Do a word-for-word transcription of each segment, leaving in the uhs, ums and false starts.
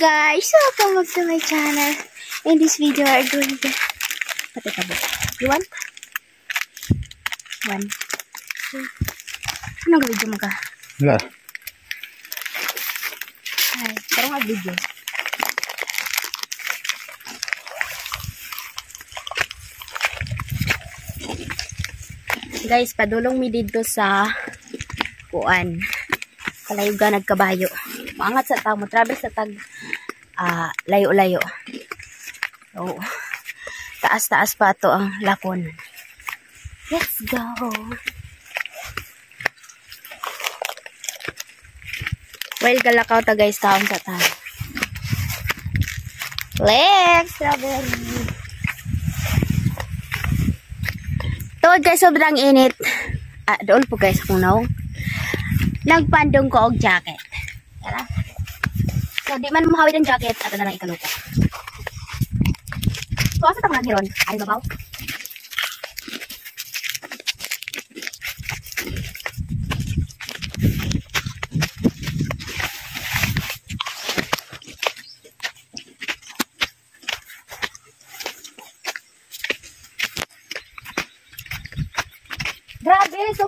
guys, welcome back to my channel. In this video, I'm doing the... What is it? You want? One. Two. Anong video mo ka? Wala. Ay, parang nga video. Guys, padulong mi dito sa kuan. Kalayugan nagkabayo. Maangat sa tao mo. Travel sa tag uh, layo-layo. So, taas-taas pa ito ang lapon. Let's go! Well, galakaw ta guys. Taon sa tayo. Let's strawberry. Tuod guys, sobrang init. Ah, doon po guys kung naong. Nagpandong ko og jacket. Tara. So, di man mahawid ang jacket. Ato na lang ikaluto. So, asa tang naghiron? Ay, babaw? Grabe! So,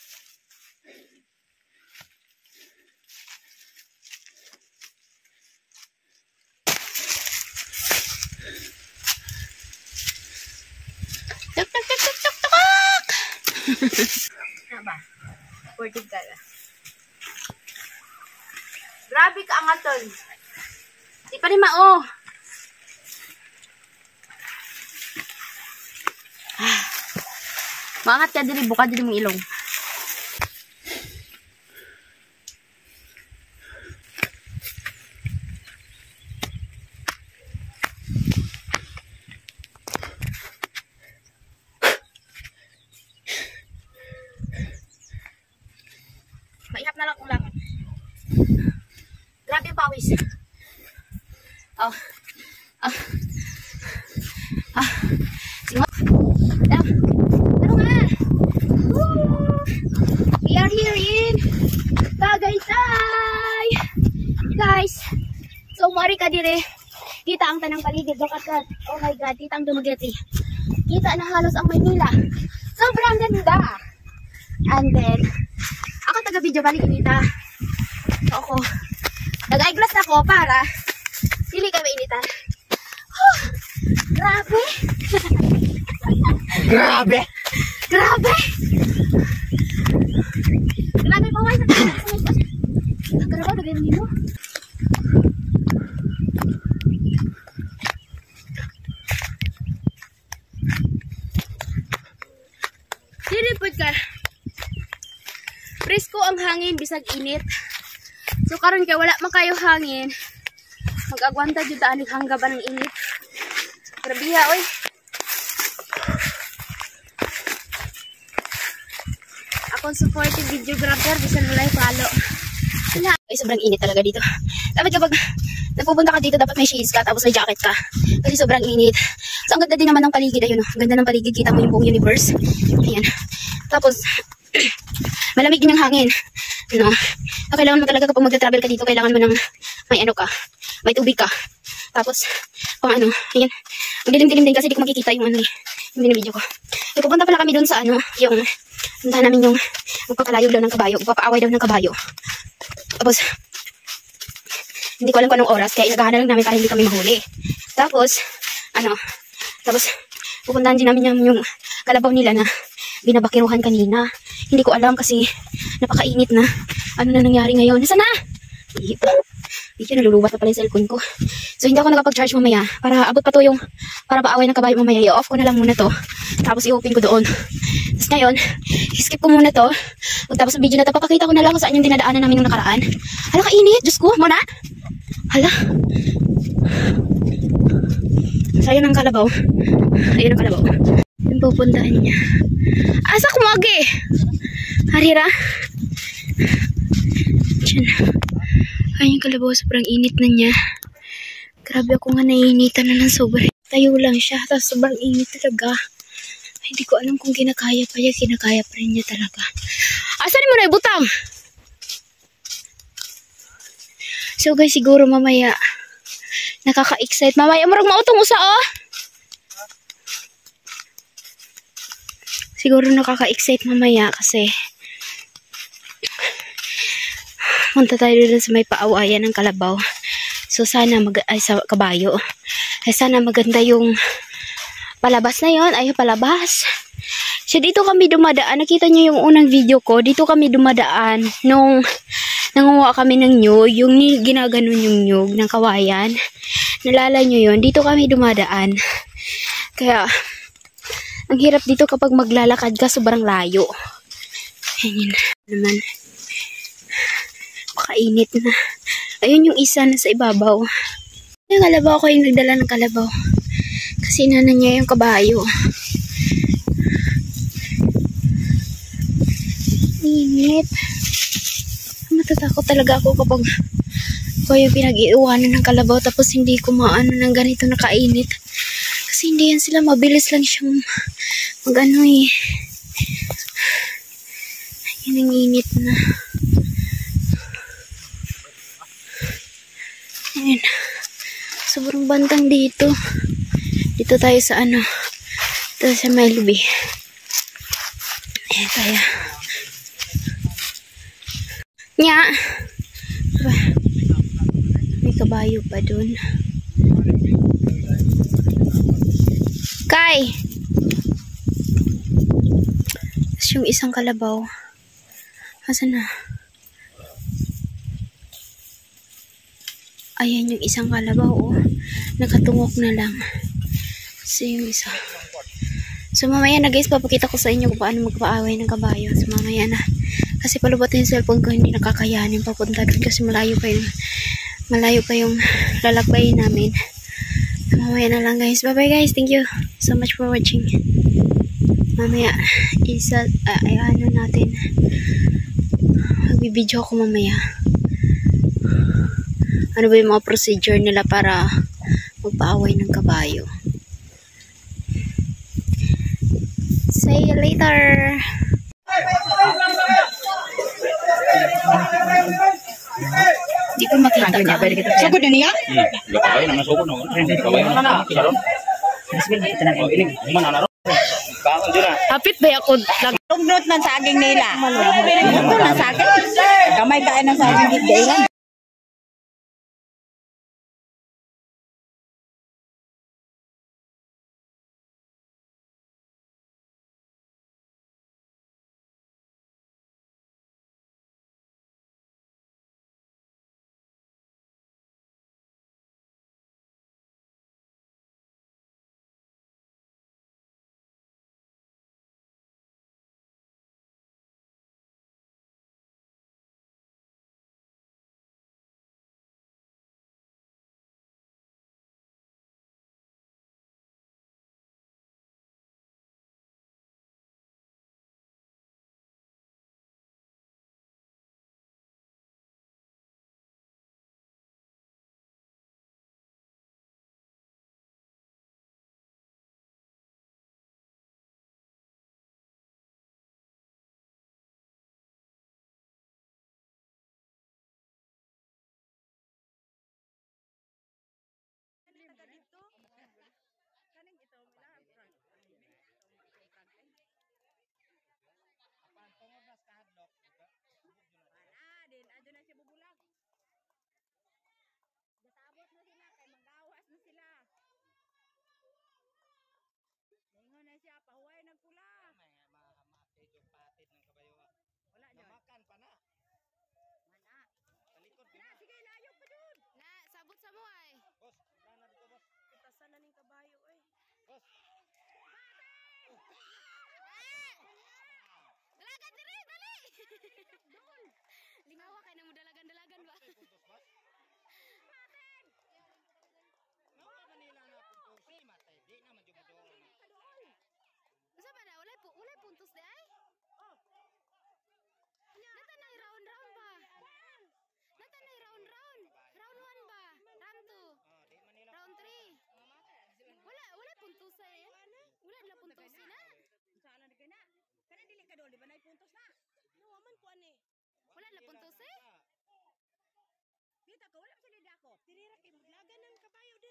tuk tuk tuk tuk tuk tuk. Apa? Portig ka na. Grabe ka angaton. Di pa rin mao. Maangat ka dili, buka dili mong ilong. Maihap na lang kung lang. Grabe yung pawis. Oh. Ah. Ah. Singot. Ah. Ano nga? Woo! We are here in Tagaytay. Guys. So, mari ka dire. Kita ang tanang paligid. Bakat oh my God. Kita ang Dumaguete. Kita na halos ang Maynila. Sobrang ganda. And then, ako taga-video balik inita. So ako, nag-eyeglass na ako para sili kami inita. Oh, grabe! Grabe! Grabe! Grabe pa wala sa mga. Grabe ba din nino? Siripod ka. Presko ang hangin bisag init. So karon kay wala man kayo hangin. Mag-agwanta jud ta anig hangga ba ng init. Grabe ha oy. Ako supportive videographer bisan wala follow. Wala. Ay sobrang init talaga dito. Dapat kapag nagpupunta ka dito dapat may shades ka tapos may jacket ka. Kasi sobrang init. So ang ganda din naman ng paligid ayun oh. Ang ganda ng paligid, kita mo yung buong universe. Ayan. Tapos malamig din ang hangin. No? So, kailangan mo talaga kapag mag-travel ka dito, kailangan mo ng may ano ka, may tubig ka. Tapos, pang ano, ayan. Ang dilim-dilim din kasi di ko makikita yung ano, yung binibideo ko. So, pupunta pala kami dun sa ano, yung, puntahan namin yung magpapalayo daw ng kabayo, magpapaaway daw ng kabayo. Tapos, hindi ko alam kung anong oras, kaya inagahan na lang namin para hindi kami mahuli. Tapos, ano, tapos, pupuntahan din namin yung, yung kalabaw nila na binabakiruhan kanina. Hindi ko alam kasi napakainit na. Ano na nangyari ngayon? Nasaan na? Hindi pa. Hindi nalulubat pa pala yung cellphone ko. So hindi ako nakapag-charge mamaya. Para abot pa to yung, para paaway ng kabayo mamaya. I-off ko na lang muna to. Tapos i-open ko doon. Tapos ngayon, skip ko muna to. Tapos sa video na to, papakita ko na lang kung saan yung dinadaanan namin nung nakaraan. Hala, kainit. Diyos ko, muna. Hala. So ayun ang kalabaw. Ayun ang kalabaw. Yung pupuntaan niya. Asa kumagi? Harira. Diyan. Ay, yung kalabaw, sobrang init na niya. Grabe ako nga naiinitan na ng sobra. Tayo lang siya, tapos sobrang init talaga. Ay, hindi ko alam kung kinakaya pa niya. Kinakaya pa rin niya talaga. Asan mo na ibutang? So guys, siguro mamaya Nakaka-excite. Mamaya marag mautong usa oh. Siguro nakaka-excite mamaya kasi punta tayo dun sa may paawayan ng kalabaw. So sana mag ay sa kabayo. Ay sana maganda yung palabas na yon. Ay palabas. So dito kami dumadaan. Nakita niyo yung unang video ko. Dito kami dumadaan nung nanguha kami ng nyug. Yung ginaganon yung nyug ng kawayan. Nalala niyo yon. Dito kami dumadaan. Kaya ang hirap dito kapag maglalakad ka sobrang layo. Ayan naman. Makainit na. Ayun yung isa na sa ibabaw. Yung kalabaw ko yung nagdala ng kalabaw. Kasi nana niya yung kabayo. Init. Matatakot talaga ako kapag ko yung pinag-iiwanan ng kalabaw tapos hindi ko maano ng ganito nakainit. Kasi hindi yan sila, mabilis lang siyang mag-ano eh. Yan ang init na. Ayan. Sobrang bantang dito. Dito tayo sa ano. Dito sa Melby. Ayan tayo. Nya. May kabayo pa dun. Kay. Tapos yung isang kalabaw. Asan na? Ayan yung isang kalabaw, oh. Nakatungok na lang. So yung isa. So mamaya na guys, papakita ko sa inyo kung paano magpaaway ng kabayo. So mamaya na. Kasi palubot yung cellphone ko, hindi nakakayanin papunta doon kasi malayo pa yung malayo pa yung lalakbayin namin. So mamaya na lang guys. Bye bye guys. Thank you so much for watching. Mamaya isa, uh, ay ano natin. Magbibideo ako mamaya. Ano ba yung mga procedure nila para magpaaway ng kabayo. See you later! Di ko makita ka. Sugod na niya? Hmm. Kabayo naman sugod no. Kabayo naman karon. Hapit ba ako? Tungnot ng saging nila. Tungnot ng saging. Kamay kain ng saging gigailan. Sabot sa mo ay. Boss, na dito boss. Kitasan na ning kabayo oy. Boss. Dalagan diri, dali. Dol. Lingawa kay namo dalagan-dalagan ba? Maten. Nawa kanina na puntos si matay. Di na man jud mo dol. Usa ba na walay po, walay puntos di ay? Oh. Natanay round-round ba? Natanay round-round. Round one ba? Round two. Round three. Wala, wala puntos eh. Wala na puntos na. Sala na kana. Kana dili ka dol, di ba nay puntos na? Nawaman ko ani. Wala na puntos eh. Dito ko wala sa lida ko. Tinira kay lagan ng kabayo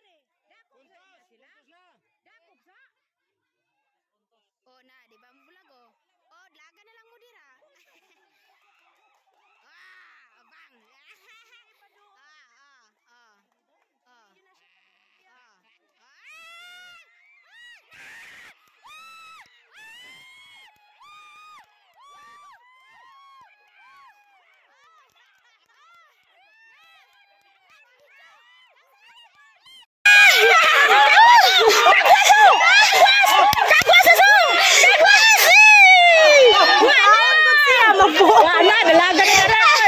Wala, dalagan na rin.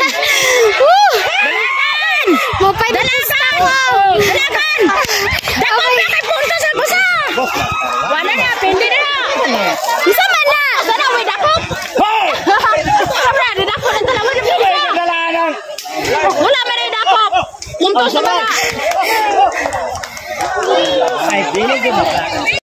Mapay na ako. Dalagan! Dapat na kay punta sa busa! Wala na, pindi na! Isa man na. Sana may dakop. Wala, didakop ng dalawa na pindi na! Wala man na dakop! Puntos na wala! Ay, dinig yung